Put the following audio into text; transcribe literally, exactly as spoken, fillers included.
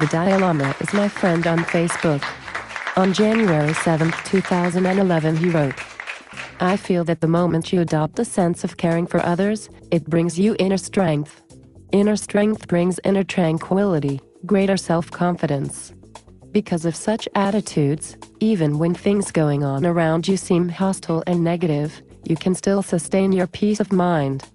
The Dalai Lama is my friend on Facebook. On January seventh two thousand eleven he wrote, "I feel that the moment you adopt a sense of caring for others, it brings you inner strength. Inner strength brings inner tranquility, greater self-confidence. Because of such attitudes, even when things going on around you seem hostile and negative, you can still sustain your peace of mind.